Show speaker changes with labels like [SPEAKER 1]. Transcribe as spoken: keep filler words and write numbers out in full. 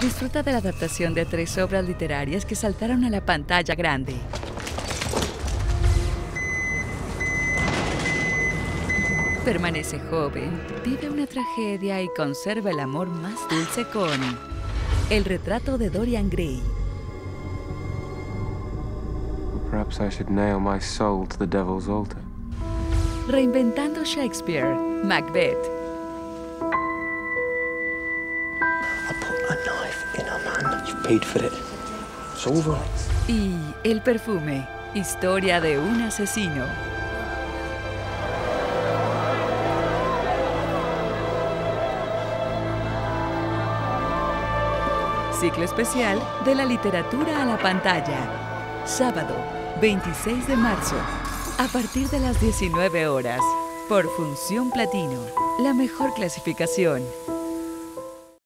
[SPEAKER 1] Disfruta de la adaptación de tres obras literarias que saltaron a la pantalla grande. Permanece joven, vive una tragedia y conserva el amor más dulce con El retrato de Dorian Gray.
[SPEAKER 2] Perhaps I should nail my soul to the devil's altar.
[SPEAKER 1] Reinventando Shakespeare, Macbeth.
[SPEAKER 3] I put a knife in her man. You've paid for it. It's over.
[SPEAKER 1] Y El perfume, historia de un asesino. Ciclo especial de la literatura a la pantalla. Sábado, veintiséis de marzo, a partir de las diecinueve horas, por Función Platino, la mejor clasificación.